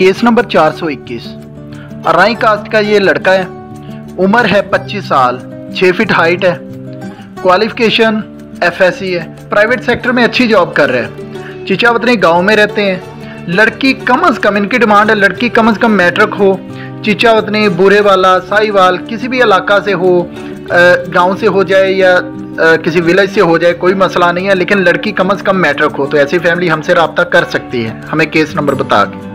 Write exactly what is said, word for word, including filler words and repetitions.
Case number चार सौ इक्कीस। अराई कास्ट का ये लड़का है, उम्र है पच्चीस साल, छः फीट हाइट है, क्वालिफिकेशन एफ एस सी है, प्राइवेट सेक्टर में अच्छी जॉब कर रहा है, चिचावतनी गांव में रहते हैं। लड़की कम अज़ कम, इनकी डिमांड है लड़की कम अज़ कम मैट्रिक हो, चिचावतनी, बुरेवाला, साहिवाल किसी भी इलाका से हो, गांव से हो जाए या किसी विलेज से हो जाए, कोई मसला नहीं है, लेकिन लड़की कम अज़ कम मैट्रिक हो। तो ऐसी फैमिली हमसे रब्ता कर सकती है, हमें केस नंबर बता के।